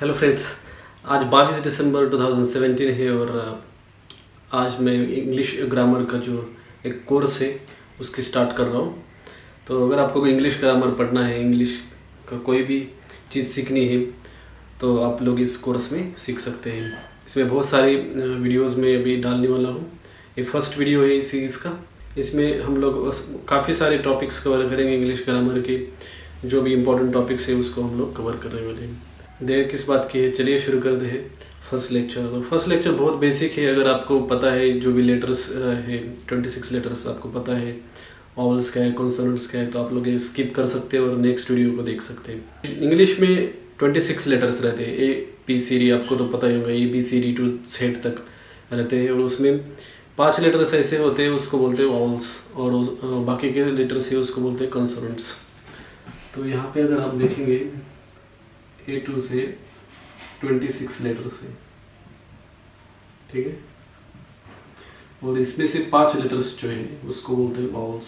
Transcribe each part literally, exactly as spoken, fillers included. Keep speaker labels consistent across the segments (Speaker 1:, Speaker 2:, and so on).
Speaker 1: Hello friends, आज बाईस दिसंबर दो हज़ार सत्रह है और आज मैं इंग्लिश ग्रामर का जो एक कोर्स है उसकी स्टार्ट कर रहा हूँ। तो अगर आपको इंग्लिश ग्रामर पढ़ना है, इंग्लिश का कोई भी चीज़ सीखनी है तो आप लोग इस कोर्स में सीख सकते हैं। इसमें बहुत सारी वीडियोस में अभी डालने वाला हूँ। ये फर्स्ट वीडियो है इस सीरीज़ का। इसमें हम लोग काफ़ी सारे टॉपिक्स कवर करेंगे। इंग्लिश ग्रामर के जो भी इम्पोर्टेंट टॉपिक्स है उसको हम लोग कवर करने वाले हैं। देर किस बात की है, चलिए शुरू करते हैं फर्स्ट लेक्चर। तो फर्स्ट लेक्चर बहुत बेसिक है। अगर आपको पता है जो भी लेटर्स है, छब्बीस लेटर्स आपको पता है, वॉवल्स क्या है, कॉन्सोनेंट्स क्या है, तो आप लोग ये स्किप कर सकते हैं और नेक्स्ट वीडियो को देख सकते हैं। इंग्लिश में छब्बीस लेटर्स रहते हैं। ए बी सी डी आपको तो पता ही होगा, A B C D to Z तक रहते हैं और उसमें पांच लेटर्स ऐसे होते हैं उसको बोलते हैं वॉवल्स और बाकी के लेटर्स है उसको बोलते हैं कॉन्सोनेंट्स। तो यहाँ पे अगर आप देखेंगे ए टू से छब्बीस लेटर्स है, ठीक है, और इसमें से पांच लेटर्स जो है उसको बोलते हैं वॉवल्स।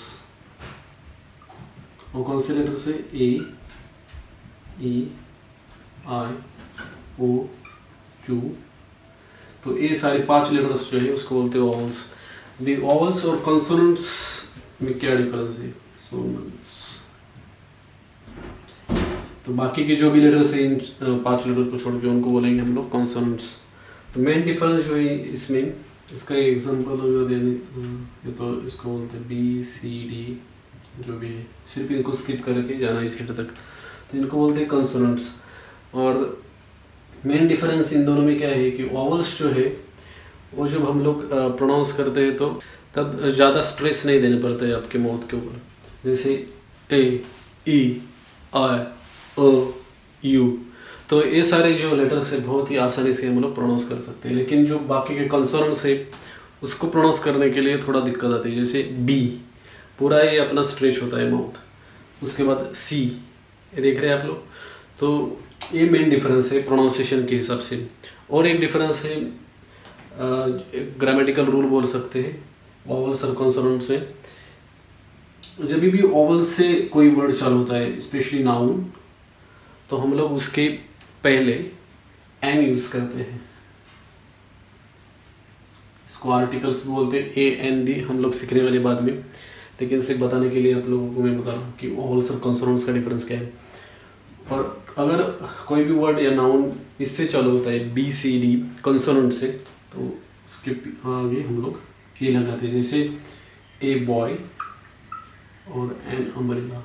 Speaker 1: और कौन से लेटर्स है? A, E, I, O, U. तो ये सारे पांच लेटर्स जो है उसको बोलते हैं वॉवल्स। अभी वॉवल्स और कॉन्सोनेंट्स में क्या डिफरेंस है? सोनेंट्स। तो बाकी के जो भी लेटर्स है इन पांच लेटर को छोड़ के उनको बोलेंगे हम लोग कॉन्सोनेंट्स। तो मेन डिफरेंस जो है इसमें, इसका एग्जांपल अगर देने ये तो इसको बोलते हैं बी सी डी, जो भी है सिर्फ इनको स्किप करके जाना इस हेड तक, तो इनको बोलते हैं कॉन्सोनेंट्स। और मेन डिफरेंस इन दोनों में क्या है कि वॉवल्स जो है वो जब हम लोग प्रोनाउंस करते हैं तो तब ज़्यादा स्ट्रेस नहीं देना पड़ता है आपके माउथ के ऊपर। जैसे ए, ई, आई, ओ, यू, तो ये सारे जो लेटर्स है बहुत ही आसानी से हम लोग प्रोनाउंस कर सकते हैं। लेकिन जो बाकी के कॉन्सोनेंट्स है उसको प्रोनाउंस करने के लिए थोड़ा दिक्कत आती है। जैसे बी पूरा ये अपना स्ट्रेच होता है माउथ, उसके बाद सी, ये देख रहे हैं आप लोग। तो ये मेन डिफरेंस है प्रोनाउंसिएशन के हिसाब से। और एक डिफरेंस है ग्रामेटिकल रूल बोल सकते हैं वॉवल्स और कॉन्सोनेंट्स में। जब भी वॉवल से कोई वर्ड चालू होता है, स्पेशली नाउन, तो हम लोग उसके पहले एन यूज करते हैं। इसको आर्टिकल्स बोलते हैं, ए एन दी हम लोग सीखने वाले बाद में। लेकिन सिर्फ बताने के लिए आप लोगों को मैं बता रहा हूँ कि वॉवल्स और कॉन्सोनेंट्स का डिफरेंस क्या है। और अगर कोई भी वर्ड या नाउन इससे चालू होता है बी सी डी कॉन्सोनेंट से, तो उसके आगे हम लोग ए लगाते हैं। जैसे ए बॉय और एन अम्ब्रेला।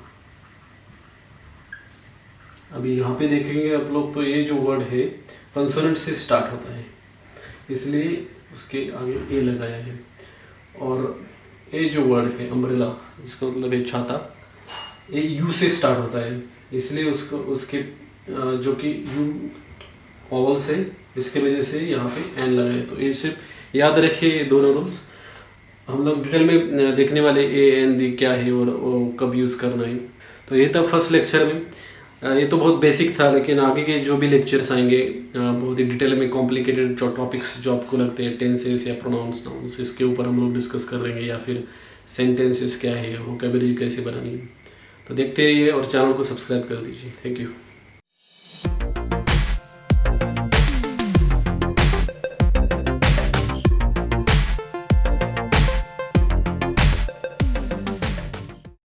Speaker 1: अभी यहाँ पे देखेंगे आप लोग तो ये जो वर्ड है कंसोनेंट से स्टार्ट होता है, इसलिए उसके आगे ए लगाया है। और ये जो वर्ड है अम्ब्रेला, जिसका मतलब है छाता, ये यू से स्टार्ट होता है, इसलिए उसको उसके जो कि यू वॉवल्स है, इसके वजह से यहाँ पे एन लगाए। तो ये सिर्फ याद रखिए दोनों रूल्स। हम लोग डिटेल में देखने वाले ए एन दी क्या है और वो कब यूज़ करना है। तो ये था फर्स्ट लेक्चर में। ये तो बहुत बेसिक था, लेकिन आगे के जो भी लेक्चर्स आएंगे बहुत ही डिटेल में कॉम्प्लिकेटेड जो टॉपिक्स जो आपको लगते हैं, टेंसेस या प्रोनाउंस नाउंस, इसके ऊपर हम लोग डिस्कस कर लेंगे। या फिर सेंटेंसेस क्या है, वोकैबुलरी कैसे बनानी है। तो देखते रहिए और चैनल को सब्सक्राइब कर दीजिए। Thank you.